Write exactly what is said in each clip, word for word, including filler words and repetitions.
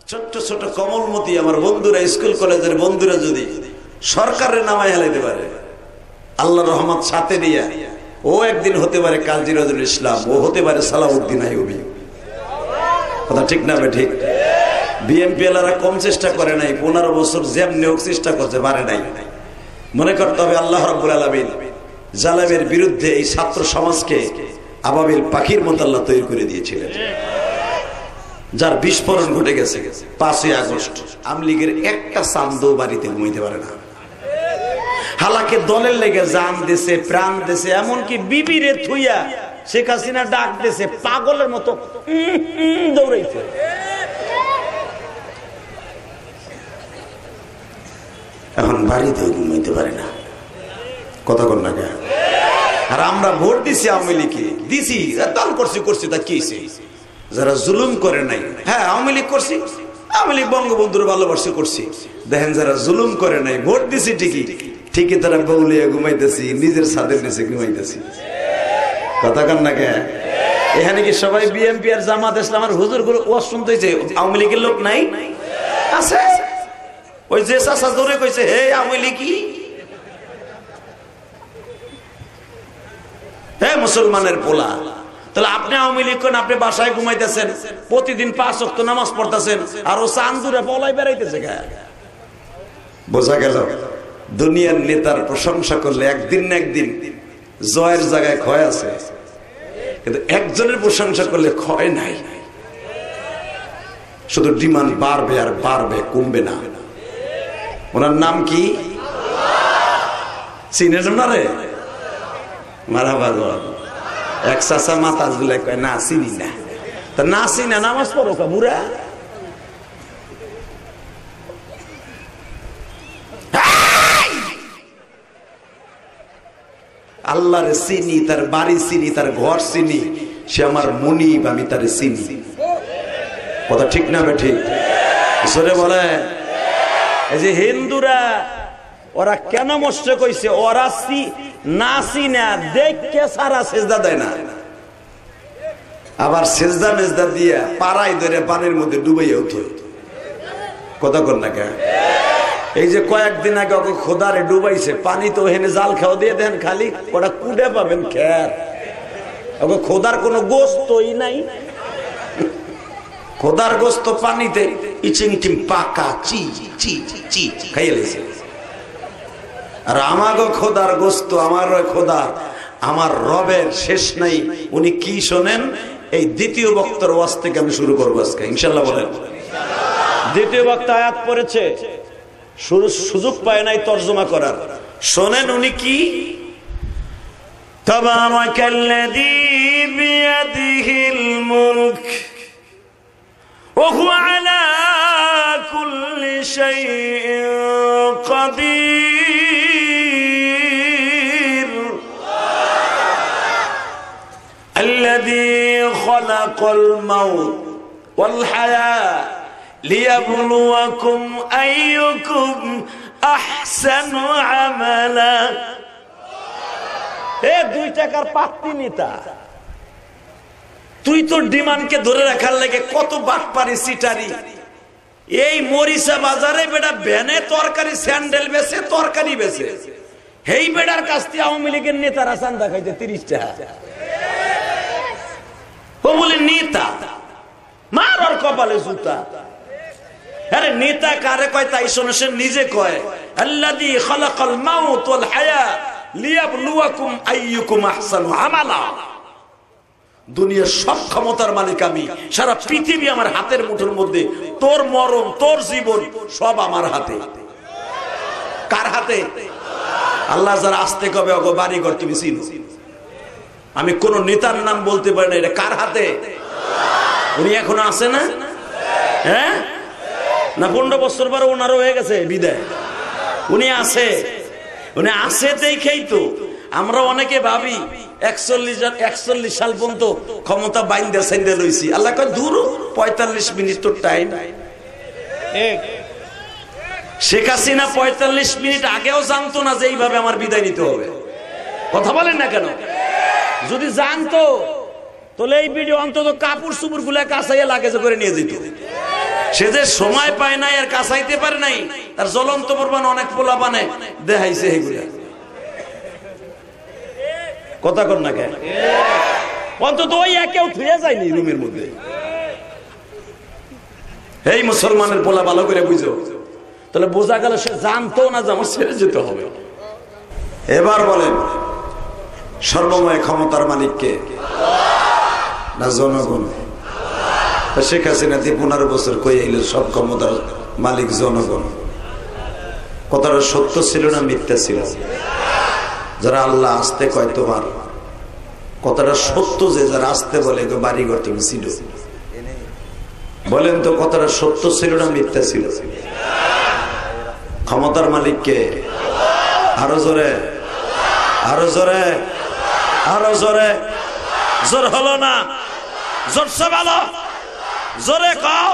ছোট্ট ছোট কমলমতি আমার বন্ধুরা, স্কুল কলেজের বন্ধুরা যদি সরকারের নামায় হেলাইতে পারে, আল্লাহর রহমত সাথে নিয়ে, ও একদিন হতে পারে কাজী নজরুল ইসলাম, ও হতে পারে সালাউদ্দিন আইয়ুবী। কথা ঠিক না বে ঠিক? বিএনপি এলারা কম চেষ্টা করে নাই, পনেরো বছর যেমনি হোক চেষ্টা করতে পারে নাই। মনে করতে হবে আল্লাহ রাব্বুল আলামিন জালেমের বিরুদ্ধে এই ছাত্র সমাজকে আবাবিল পাখির মতো আল্লাহ তৈরি করে দিয়েছিলেন, যার বিস্ফোরণ ঘটে গেছে পাঁচই আগস্ট। আওয়ামী লীগের একটা চান্দও বাড়িতে ঘুমাইতে পারে না। হালাকে দলের লেগে জান দেশে, প্রাণ দেশে, এমনকি বিবিরে থুইয়া শেখ হাসিনা ডাক দেশে, পাগলের মতো দৌড়াইছে। এখন বাড়িতেও ঘুমাইতে পারে না। কথা কর না কে? আর আমরা ভোট দিছি আওয়ামী লীগকে, দিছি দল করছি করছি তা কি? যারা জুলুম করে নাই, হ্যাঁ আওয়ামী লীগ করছি, আওয়ামী লীগ বঙ্গবন্ধুর ভালোবাসি করছি। দেখেন যারা জুলুম করে নাই, ভোট দিছি ঠিকই, ঠিকই তারা বউলিয়া ঘুমাইতেছি, নিজের ছাদের নিচে ঘুমাইতেছি। কথা কর না কে? এখানে কি সবাই বিএনপি আর জামাত ইসলামের হুজুর গুলো ওয়াজ শুনতে হয়েছে? আওয়ামী লীগের লোক নাই? আছে। ওই যে চাচা জোরে কইছে হে আওয়ামী লীগই, হে মুসলমানের পোলা। তাহলে আপনি আওয়ামী লীগ করেন, আপনি বাসায় ঘুমাইতেছেন, প্রতিদিন পাঁচ ওয়াক্ত নামাজ পড়তেছেন, আর ও চান্দুরে পলাই বেড়াইতেছে। বোঝা গেল দুনিয়ার নেতার প্রশংসা করলে একদিন না একদিন জয়ের জায়গায় ক্ষয় আছে, কিন্তু একজনের প্রশংসা করলে ক্ষয় নাই। শুধু ডিমান্ড বাড়বে আর বাড়বে, কমবে না। ওনার নাম কি? চিনেন না রে? মারাবা এক চাচা মাতাজ গুলা কয় না চিনি না। তা না চিনা নামাজ পড়ো কা বুড়া? আল্লাহরে চিনি, তার বাড়ি চিনি, তার ঘর চিনি, সে আমার মনিব, আমি তারে চিনি। কথা ঠিক না বে ঠিক? ঈশ্বরে বলে এই যে হিন্দুরা ওরা কেন মস্ত কইছে, ওরা না চিনা দেখে সারা সেজদা দেয় না, আবার সেজদা মেজদা দিয়া পাড়াই ধরে পানির মধ্যে ডুবাইয়া উঠে। কথা কর না কে? এই যে কয়েকদিন আগে ওকে খোদারে ডুবাইছে, পানি তো হেনে জাল খাও দিয়ে দেন, খালি ওটা কুড়ে পাবেন খের। ওকে খোদার কোনো গোস্তই নাই, খোদার গোস্ত পানিতে ইচিং টিম পাকা চি চি চি খাইয়ে লেছে। আর আমাগো খোদার গোস্ত, আমার খোদা, আমার রবের শেষ নাই। উনি কি শোনেন? এই দ্বিতীয় বক্তার ওয়াজ থেকে আমি শুরু করবো আজকে ইনশাআল্লাহ। বলেন দ্বিতীয় বক্তা আয়াত পড়েছে, সুযোগ পায় নাই তরজমা করার। শোনেন উনি কি? তাবারাকাল্লাযী বিয়াদিহিল মুলক ওয়া হুয়া আলা কুল্লি শাইইন কাদির আল্লাযী খালাকাল মাউত ওয়াল হায়াত লিয়াবলুয়াকুম আইয়ুকুম আহসানু আমালা। এ দুই টাকার পাত্তি নেতা, তুই তোর ডিমান্ডকে ধরে রাখার লাগে কত বাটপারি সিটারি। এই মরিচা বাজারে বেটা ভ্যানে তরকারি স্যান্ডেল বেচে, তরকারি বেচে, হেই বেটার কাছ থেকে আওয়ামী লীগের নেতারা চান্দা খাইতে তিরিশ টাকা। ও বলে নেতা, মার ওর কপালে জুতা। আরে নেতা কারে কয় তাই শোনো, সে নিজে কয় আল্লাযী খালাকাল মাউত ওয়াল হায়াত লিয়াবলুয়াকুম আইয়ুকুম আহসানু আমালা। দুনিয়ার সব ক্ষমতার মালিক আমি, সারা পৃথিবী আমার হাতের মুঠোর মধ্যে, তোর মরণ তোর জীবন সব আমার হাতে। কার হাতে? আল্লাহ যারা আসতে কবে ওগো বাড়ি ঘর তুমি চিনো। আমি কোন নেতার নাম বলতে পারি না, এটা কার হাতে? উনি এখনো আছে না? হ্যাঁ না পনেরো বছর পরে ওনারও হয়ে গেছে বিদায়। উনি আছে, উনি আছে দেখেই তো আমরা অনেকে ভাবি একচল্লিশ একচল্লিশ সাল পর্যন্ত ক্ষমতা বাইন্দা সাইন্দা লইছি। আল্লাহ কয় দূর, পঁয়তাল্লিশ মিনিট তো টাইম। শেখ হাসিনা পঁয়তাল্লিশ মিনিট আগেও জানতো না যে এইভাবে আমার বিদায় নিতে হবে। কথা বলেন না কেন? যদি জানতো তাহলে এই ভিডিও অন্তত কাপড় চুপুর গুলা কাছাইয়া লাগেজে করে নিয়ে যেত। সে যে সময় পায় নাই আর কাছাইতে পারে নাই, তার জ্বলন্ত প্রমাণ অনেক পোলা বানে দেখাইছে এগুলা। কথা কর না কেন? অন্তত ওই একেও ধুয়ে যায়নি রুমের মধ্যে। এই মুসলমানের পোলা ভালো করে বুঝো, তাহলে বোঝা গেল সে জানতো না যে আমার ছেড়ে যেতে হবে। এবার বলেন সর্বময় ক্ষমতার মালিককে না জনগণ? শেখ হাসিনা দিয়ে পনেরো বছর কয়ে এলো সব ক্ষমতার মালিক জনগণ। কথাটা সত্য ছিল না মিথ্যা ছিল? যারা আল্লাহ আসতে কয় তোমার, কথাটা সত্য যে যারা আসতে বলে বাড়িঘর তুমি ছিল, বলেন তো কথাটা সত্য ছিল না মিথ্যা ছিল? ক্ষমতার মালিককে আরো জোরে, আরো জোরে, আরো জোরে। জোর হলো না, জোরসে ভালো, জোরে খাও।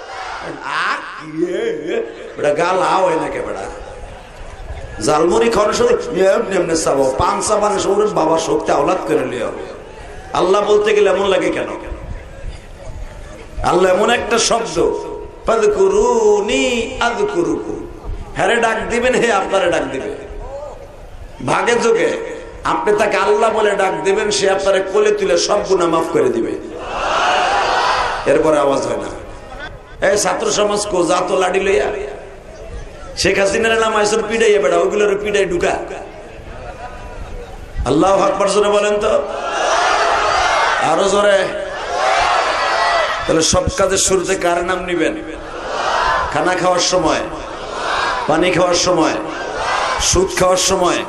গালাও নাকি বেড়া জালমুড়ি খাওয়ার সাথে এমনি চাবো পান চাবানের সঙ্গে বাবা শক্তি আওলাদ করে লিও। আল্লাহ বলতে গেলে এমন লাগে কেন? আল্লাহ এমন একটা শব্দ, ফাযকুরুনি আযকুরুকুম, হ্যারে ডাক দিবেন, হে আপনারে ডাক দিবে। ভাগে যোগে আপনি তাকে আল্লাহ বলে ডাক দিবেন, সে আপনারে কোলে তুলে সব গুনাহ মাফ করে দিবে। এরপরে আওয়াজ হয় না। এই ছাত্র সমাজ কো যা তো লাডি লইয়া শেখ হাসিনার নাম আইসর পিড়াইয়া বেড়া, ওইগুলোর পিড়াই ঢুকা। আল্লাহু আকবার জোরে বলেন তো, আরো জোরে। তাহলে সব কাজের শুরুতে কার নাম নিবেন? খানা খাওয়ার সময়, পানি খাওয়ার সময়, সুদ খাওয়ার সময়।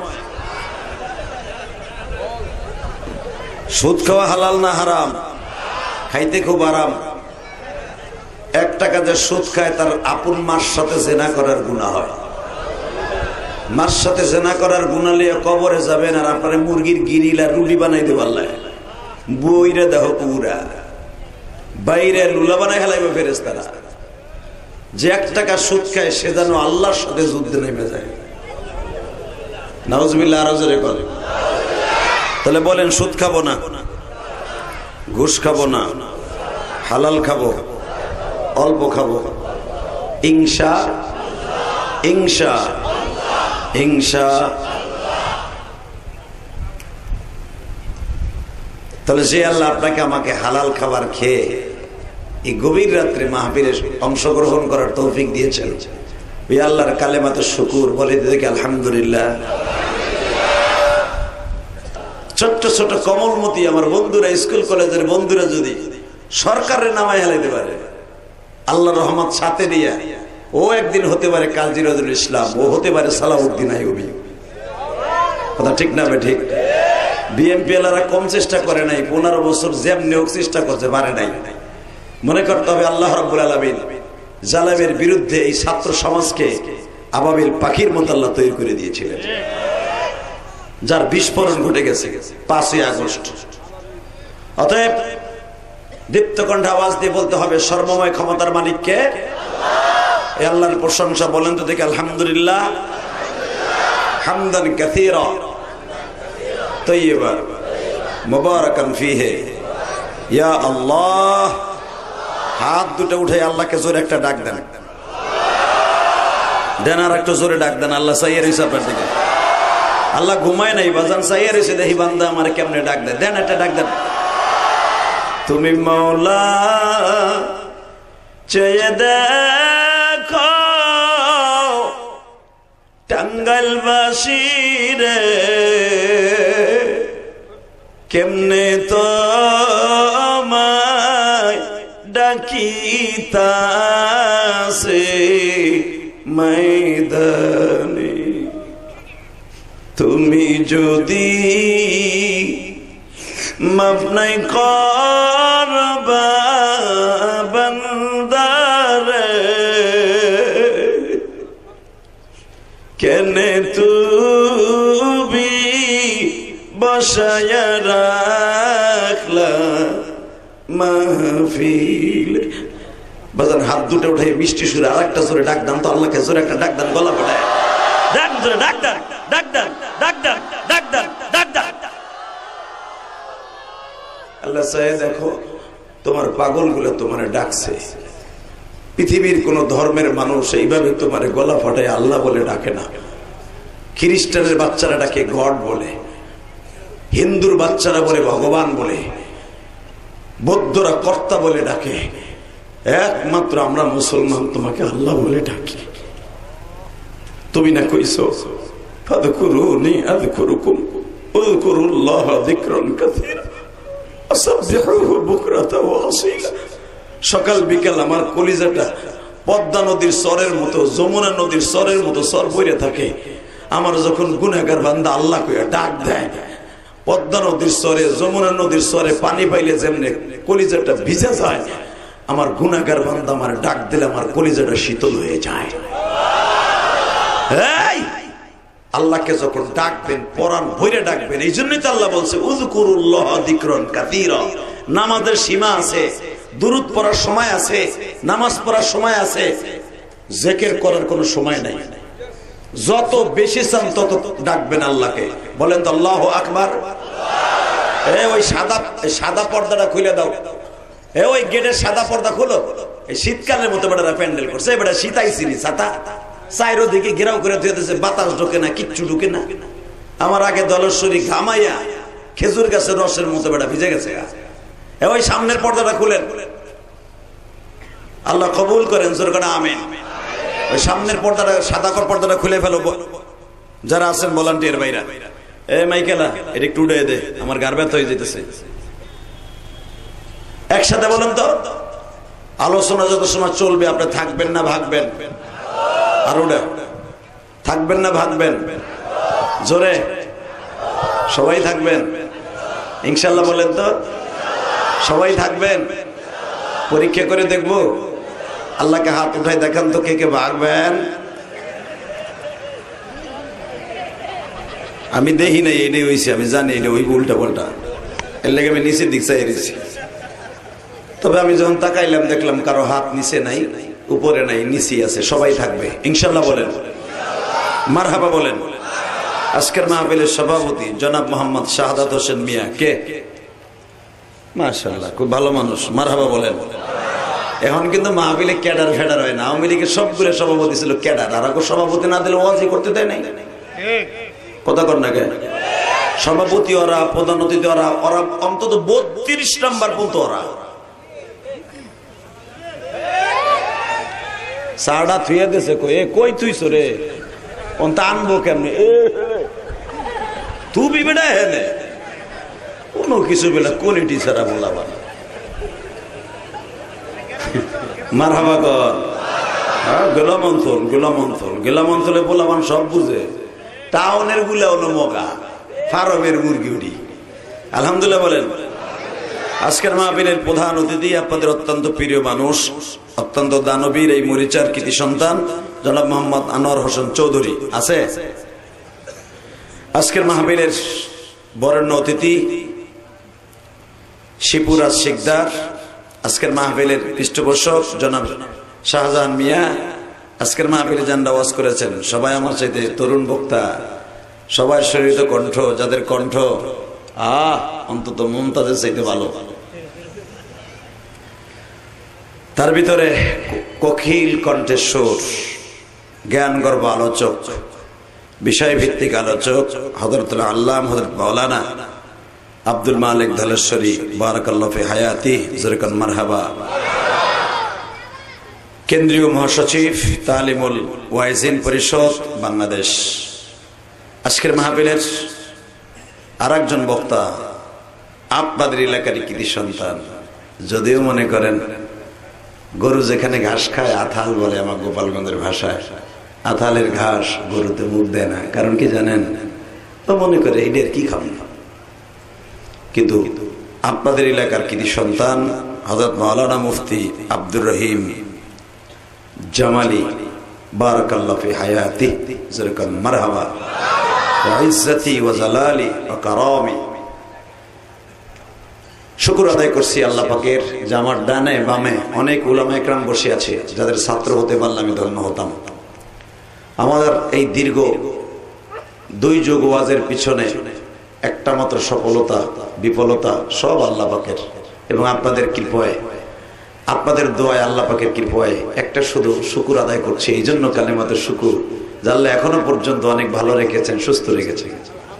সুদ খাওয়া হালাল না হারাম? খাইতে খুব আরাম। এক টাকা যে সুদ খায় তার আপন মার সাথে জেনা করার গুনাহ হয়। মার সাথে জেনা করার গুনাহ লিয়ে কবরে যাবেন, আর আপনার মুরগির গিরিলা রুটি বানাই দেব আল্লাহ। বইরে দেহ পুরা বাইরে লুলা বানাই হেলাইবে ফেরেশতারা। যে এক টাকা সুদ খায় সে যেন আল্লাহর সাথে যুদ্ধে নেমে যায়। নাউজুবিল্লাহ, আরো জোরে করে। তাহলে বলেন সুদ খাবো না, ঘুষ খাবো না, হালাল খাবো, অল্প খাবো, ইনশা ইনশা ইনশা। তাহলে যে আল্লাহ আপনাকে আমাকে হালাল খাবার খেয়ে এই গভীর রাত্রে মাহফিলে অংশগ্রহণ করার তৌফিক দিয়েছেন, ওই আল্লাহর কালেমাতে শুকুর বলে দেখে আলহামদুলিল্লাহ। ছোট্ট ছোট কমলমতি আমার বন্ধুরা, স্কুল কলেজের বন্ধুরা যদি সরকারের নামায় হেলাইতে পারে, আল্লাহ রহমত সাথে নিয়ে, ও একদিন হতে পারে কাজী নজরুল ইসলাম, ও হতে পারে সালাউদ্দিন আইয়ুবী। কথা ঠিক না? ঠিক। বিএনপি এলারা কম চেষ্টা করে নাই, পনেরো বছর যেমনি হোক চেষ্টা করতে পারে নাই। মনে করতে হবে আল্লাহ রাব্বুল আলামিন জালেমের বিরুদ্ধে এই ছাত্র সমাজকে আবাবিল পাখির মতো আল্লাহ তৈরি করে দিয়েছিলেন, যার বিস্ফোরণ ঘটে গেছে পাঁচই আগস্ট। অতএব দীপ্ত কণ্ঠে আওয়াজ দিয়ে বলতে হবে সর্বময় ক্ষমতার মালিককে। এই আল্লাহর প্রশংসা বলেন তো দেখি আলহামদুলিল্লাহ, হামদান কাসীরা তাইয়্যিবান মুবারাকান ফীহি। ইয়া আল্লাহ, হাত দুটো উঠে আল্লাহকে জোরে একটা ডাক দেন, দেন আর একটু জোরে ডাক দেন। আল্লাহ চাইয়ে রয়েছে আপনার দিকে, আল্লাহ ঘুমায় নাই বাজান, চাইয়ে রয়েছে দেখি বান্দা আমার কেমনে ডাক দেন। দেন একটা ডাক দেন। তুমি মওলা চেয়ে দেখো টাঙ্গাইলবাসী রে, কেমনে তো ডাকিতাছে ময়দানে। তুমি যদি মাফ নাই করবা বান্দারে, কেনে তুমি বসায়া রাখলা মাহফিল। বাজার হাত দুটো উঠে মিষ্টি সুরে আর একটা জোরে ডাক দেন তো আল্লাহকে, জোরে একটা ডাক দেন, গলা ফাটায় ডাক জোরে ডাক দেন, ডাক দেন, ডাক দেন, ডাক দেন, ডাক দেন। আল্লাহ চাই দেখো তোমার পাগল গুলো তোমার ডাকছে, পৃথিবীর কোন ধর্মের মানুষ এইভাবে তোমার গলা ফাটায় আল্লাহ বলে ডাকে না। খ্রিস্টানের বাচ্চারা ডাকে গড বলে, হিন্দুর বাচ্চারা বলে ভগবান বলে, বৌদ্ধরা কর্তা বলে ডাকে। একমাত্র আমরা মুসলমান তোমাকে আল্লাহ বলে ডাকি। তুমি না কইছো ফাযকুরুনি আযকুরুকুম উযকুরুল্লাহ যিকরান কাসীরা আসাববিহুহু বুকরাতাও ওয়া আসীলা। সকাল বিকাল আমার কলিজাটা পদ্মা নদীর স্বরের মতো, যমুনা নদীর স্বরের মতো স্বর বইরে থাকে। আমার যখন গুনাহগার বান্দা আল্লাহ কইয়া ডাক দেয়, পদ্মা নদীর স্বরে, যমুনা নদীর স্বরে পানি পাইলে যেমনে কলিজাটা ভিজে যায়, আমার গুনাহগার বান্দা আমার ডাক দিলে আমার কলিজাটা শীতল হয়ে যায়। এই আল্লাহকে যখন ডাকবেন পরাণ ভরে ডাকবেন। এই জন্যই তো আল্লাহ বলছে উযকুরুল্লাহ যিকরান কাসীরা। নামাজের সীমা আছে, দুরূদ পড়ার সময় আছে, নামাজ পড়ার সময় আছে, জিকির করার কোনো সময় নাই। যত বেশি চান তত ডাকবেন আল্লাহকে। বলেন তো আল্লাহু আকবার। এই ওই সাদা সাদা পর্দাটা খুলে দাও, এই ওই গেটের সাদা পর্দা খুলো। এই শীতকালের মতো বেটারা প্যান্ডেল করছে, এবারে শীতাইছি নি ছাতা চাইরো দিকে ঘেরাও করে দিয়েছে, বাতাস ঢোকে না, কিচ্ছু ঢুকে না। আমার আগে দলেশ্বরী ঘামাইয়া খেজুর গাছের রসের মতো বেটা ভিজে গেছে। ওই সামনের পর্দাটা খুলেন, আল্লাহ কবুল করেন, জোর করে আমিন। ওই সামনের পর্দাটা, সাদা কর পর্দাটা খুলে ফেলো যারা আছেন ভলান্টিয়ার ভাইরা। এ মাইকেলা এটা একটু উড়ে দে, আমার গার ব্যথা হয়ে যেতেছে। একসাথে বলেন তো, আলোচনা যত সময় চলবে আপনি থাকবেন না ভাগবেন? আর ওটা থাকবেন না ভাগবেন? জোরে সবাই থাকবেন ইনশাল্লাহ। বলেন তো সবাই থাকবেন? পরীক্ষা করে দেখবো। আল্লাহকে হাত উঠাই দেখান তো কে কে ভাগবেন। আমি দেখি নাই, এটাই হয়েছে, আমি জানি এটা ওই উল্টা পাল্টা, এর লেগে আমি নিচের দিক চাই রয়েছি। তবে আমি যখন তাকাইলাম দেখলাম কারো হাত নিচে নাই, উপরে নাই, নিচে আছে। সবাই থাকবে ইনশাল্লাহ। বলেন মারহাবা। বলেন আজকের মাহফিলের সভাপতি জনাব মোহাম্মদ শাহাদাত হোসেন মিয়া। কে? মাশাআল্লাহ, খুব ভালো মানুষ। মারহাবা বলেন। এখন কিন্তু মাহফিলে ক্যাডার ফেডার হয় না। আওয়ামী লীগের সবগুলো সভাপতি ছিল ক্যাডার, আর সভাপতি না দিলে ওয়াজি করতে দেয় নাই। কথা কর না কে? সভাপতি ওরা, প্রধান অতিথি ওরা, ওরা অন্তত বত্রিশ নাম্বার পর্যন্ত ওরা। সাড়া থুয়ে দিছে কই, এ কই তুইছ রে? ওন তা আনবো কেমনে? তুই বেটা হেনে কোনো কিছু বেলা কোয়ালিটি ছাড়া বলাবা। মারহাবা কর। হ্যাঁ, গোলাম অঞ্চল, গোলাম অঞ্চল, গোলাম অঞ্চলে বলাবান সব বুঝে। টাউনের গুলা হলো মগা, ফার্মের মুরগি উড়ি। আলহামদুলিল্লাহ বলেন। আজকের মাহফিলের প্রধান অতিথি আপনাদের অত্যন্ত প্রিয় মানুষ, অত্যন্ত দানবীর এই মরিচার কৃতি সন্তান জনাব মোহাম্মদ আনোয়ার হোসেন চৌধুরী আছে। আজকের মাহফিলের বরেণ্য অতিথি শিপুরাজ শিকদার। আজকের মাহফিলের পৃষ্ঠপোষক জনাব শাহজাহান মিয়া। আজকের মাহফিলে যানরা ওয়াজ করেছেন সবাই আমার চাইতে তরুণ বক্তা, সবাই শরীরিত কণ্ঠ, যাদের কণ্ঠ আহ অন্তত মুমতাজের চাইতে ভালো। তার ভিতরে কোকিল কণ্ঠের সুর, জ্ঞান গর্ভ আলোচক, বিষয় ভিত্তিক আলোচক হযরতুল আল্লামা হযরত মাওলানা আব্দুল মালিক ধলেশ্বরী বারাকাল্লাহু ফি হায়াতি, জোরেকান মারহাবা। কেন্দ্রীয় মহাসচিব তালিমুল ওয়াইজিন পরিষদ বাংলাদেশ। আজকের মাহফিলের আর একজন বক্তা আপনাদের এলাকার কৃতি সন্তান। যদিও মনে করেন গরু যেখানে ঘাস খায় আথাল বলে আমার গোপালগঞ্জের ভাষায়, আথালের ঘাস গরুতে মুখ দেয় না। কারণ কি জানেন? তো মনে করে এদের কি খাবেন। কিন্তু আপনাদের এলাকার কৃতি সন্তান হযরত মাওলানা মুফতি আব্দুর রহিম জামালি বারাকাল্লাহু ফি হায়াতি, জোরেকান মারহাবা। ওয়া ইজ্জতি ওয়া জালালি ওয়া কারামি। শুকর আদায় করছি আল্লাহ পাকের যে আমার ডানে বামে অনেক উলামা একরাম বসে আছে, যাদের ছাত্র হতে পারলে আমি ধন্য হতাম। আমাদের এই দীর্ঘ দুই যুগ ওয়াজের পিছনে একটা মাত্র সফলতা বিফলতা সব আল্লাহ পাকের এবং আপনাদের কৃপায় আপনাদের দোয়ায় আল্লাহ পাকের কৃপায় একটা শুধু শুকুর আদায় করছি, এই জন্য কালেমাতের শুকুর, আল্লাহ এখনো পর্যন্ত অনেক ভালো রেখেছেন, সুস্থ রেখেছেন।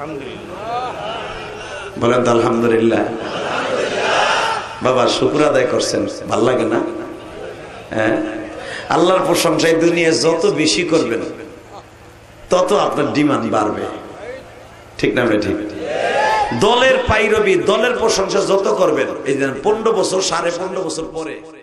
বলেন তো আলহামদুলিল্লাহ। বাবা শুকুর আদায় করছেন, ভাল লাগে না? হ্যাঁ, আল্লাহর প্রশংসায় দুনিয়া যত বেশি করবেন তত আপনার ডিমান্ড বাড়বে, ঠিক না? ঠিক। দলের পাইরবি, দলের প্রশংসা যত করবেন, এই পনেরো বছর সাড়ে পনেরো বছর পরে